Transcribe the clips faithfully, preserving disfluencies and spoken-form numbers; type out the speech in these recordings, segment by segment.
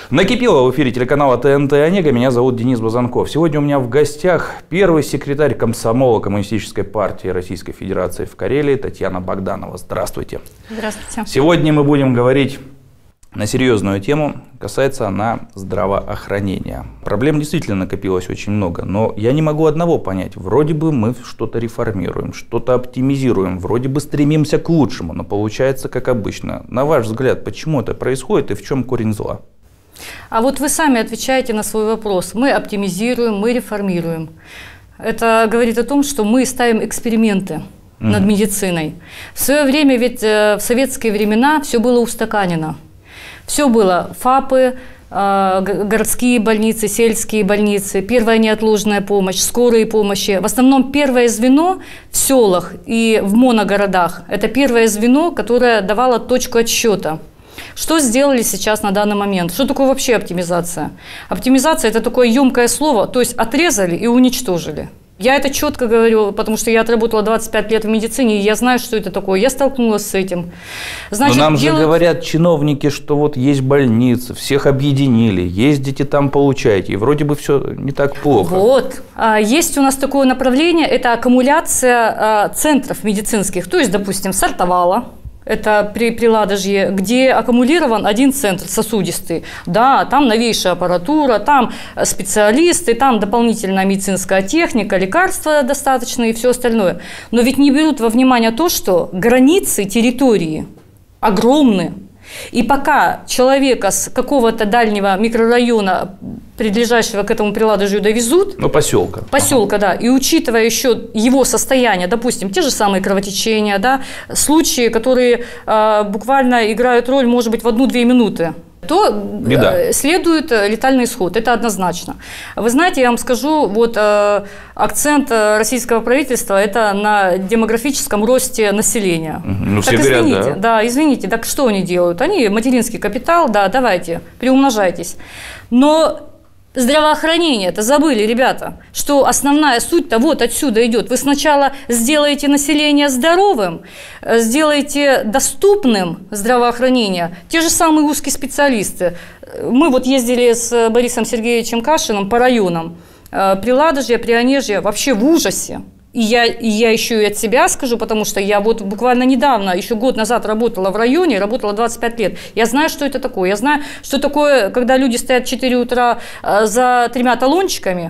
Накипело в эфире телеканала ТНТ «Онега». Меня зовут Денис Базанков. Сегодня у меня в гостях первый секретарь комсомола Коммунистической партии Российской Федерации в Карелии Татьяна Богданова. Здравствуйте. Здравствуйте. Сегодня мы будем говорить на серьезную тему. Касается она здравоохранения. Проблем действительно накопилось очень много, но я не могу одного понять. Вроде бы мы что-то реформируем, что-то оптимизируем, вроде бы стремимся к лучшему, но получается как обычно. На ваш взгляд, почему это происходит и в чем корень зла? А вот вы сами отвечаете на свой вопрос. Мы оптимизируем, мы реформируем. Это говорит о том, что мы ставим эксперименты mm-hmm. над медициной. В свое время, ведь в советские времена все было устаканено. Все было ФАПы, городские больницы, сельские больницы, первая неотложная помощь, скорые помощи. В основном первое звено в селах и в моногородах – это первое звено, которое давало точку отсчета. Что сделали сейчас на данный момент? Что такое вообще оптимизация? Оптимизация – это такое емкое слово, то есть отрезали и уничтожили. Я это четко говорю, потому что я отработала двадцать пять лет в медицине, и я знаю, что это такое. Я столкнулась с этим. Значит, но нам делают... же говорят чиновники, что вот есть больницы, всех объединили, ездите там, получаете, и вроде бы все не так плохо. Вот. Есть у нас такое направление, это аккумуляция центров медицинских, то есть, допустим, Сартовала. Это при Приладожье, где аккумулирован один центр сосудистый. Да, там новейшая аппаратура, там специалисты, там дополнительная медицинская техника, лекарства достаточно и все остальное. Но ведь не берут во внимание то, что границы территории огромны. И пока человека с какого-то дальнего микрорайона, прилежащего к этому Приладожью, довезут… Ну, поселка. Поселка, ага. Да. И учитывая еще его состояние, допустим, те же самые кровотечения, да, случаи, которые э, буквально играют роль, может быть, в одну-две минуты, то Беда. Следует летальный исход, это однозначно. Вы знаете, я вам скажу, вот э, акцент российского правительства – это на демографическом росте населения. Ну, так все извините, говорят, да. да, извините, так что они делают? Они материнский капитал, да, давайте, приумножайтесь. Но здравоохранение, это забыли, ребята, что основная суть-то вот отсюда идет. Вы сначала сделаете население здоровым, сделаете доступным здравоохранение. Те же самые узкие специалисты. Мы вот ездили с Борисом Сергеевичем Кашиным по районам. Приладожье, Прионежье вообще в ужасе. И я, и я еще и от себя скажу, потому что я вот буквально недавно, еще год назад работала в районе, работала двадцать пять лет. Я знаю, что это такое. Я знаю, что такое, когда люди стоят в четыре утра за тремя талончиками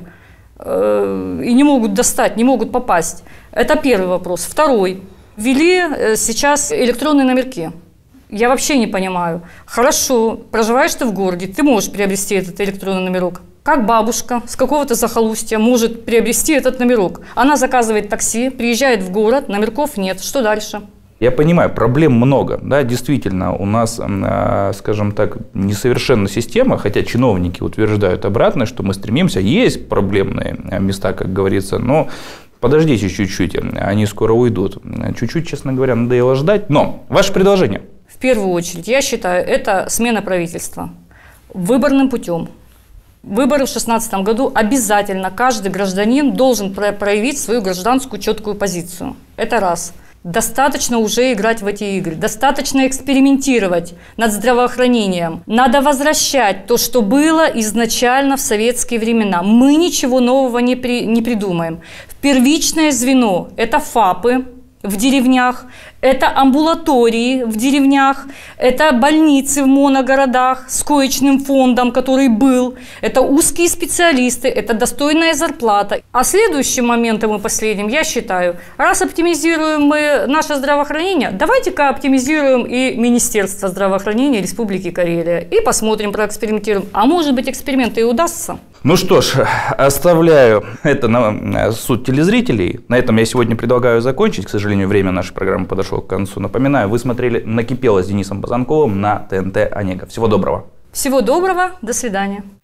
э, и не могут достать, не могут попасть. Это первый вопрос. Второй. Ввели сейчас электронные номерки. Я вообще не понимаю. Хорошо, проживаешь ты в городе, ты можешь приобрести этот электронный номерок. Как бабушка с какого-то захолустья может приобрести этот номерок? Она заказывает такси, приезжает в город, номерков нет. Что дальше? Я понимаю, проблем много. Да, действительно, у нас, скажем так, несовершенна система, хотя чиновники утверждают обратное, что мы стремимся. Есть проблемные места, как говорится, но подождите чуть-чуть, они скоро уйдут. Чуть-чуть, честно говоря, надоело ждать. Но ваше предложение? В первую очередь, я считаю, это смена правительства выборным путем. Выборы в две тысячи шестнадцатом году обязательно каждый гражданин должен проявить свою гражданскую четкую позицию. Это раз. Достаточно уже играть в эти игры, достаточно экспериментировать над здравоохранением. Надо возвращать то, что было изначально в советские времена. Мы ничего нового не, при, не придумаем. Первичное звено – это ФАПы в деревнях, это амбулатории в деревнях, это больницы в моногородах с коечным фондом, который был, это узкие специалисты, это достойная зарплата. А следующим моментом и последним, я считаю, раз оптимизируем мы наше здравоохранение, давайте-ка оптимизируем и Министерство здравоохранения Республики Карелия и посмотрим, проэкспериментируем. А может быть, эксперимент и удастся? Ну что ж, оставляю это на суд телезрителей. На этом я сегодня предлагаю закончить. К сожалению, время нашей программы подошло к концу. Напоминаю, вы смотрели «Накипело» с Денисом Базанковым на ТНТ «Онега». Всего доброго. Всего доброго. До свидания.